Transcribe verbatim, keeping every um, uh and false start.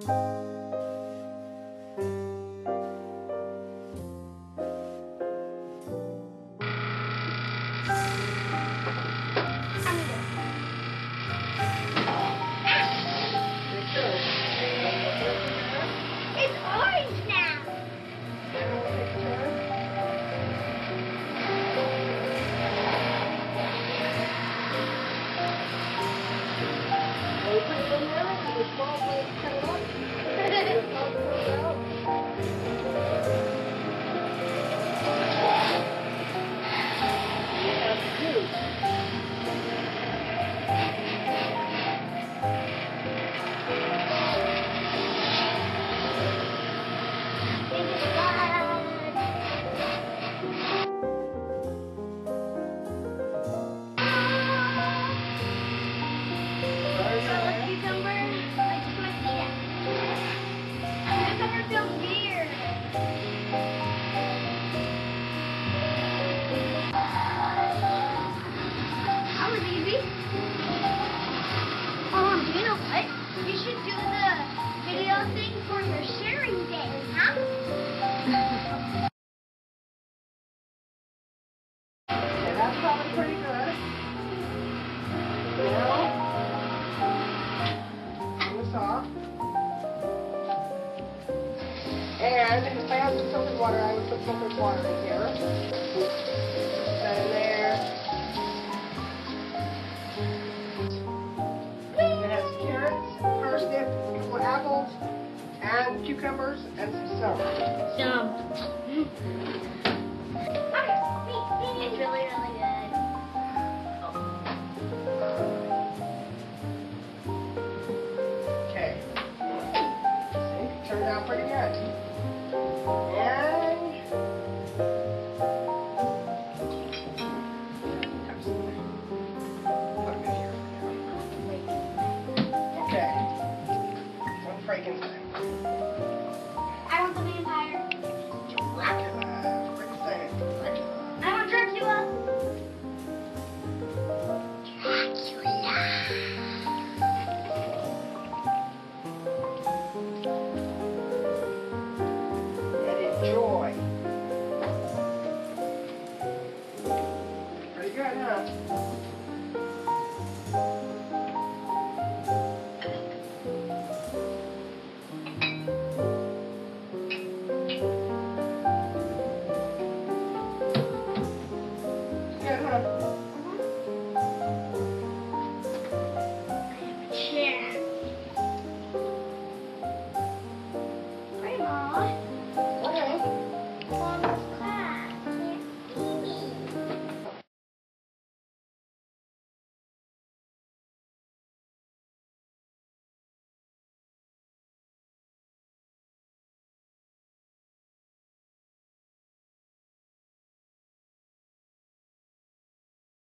That's probably pretty good. Now, turn this off. And if I had some filtered water, I would put filtered water in here. Put that in there. It has carrots, parsnip, a couple of apples, and cucumbers, and some celery. Some. It's really, really good. Okay. See, turned out pretty good. And put them in here. Okay. One Frankenstein.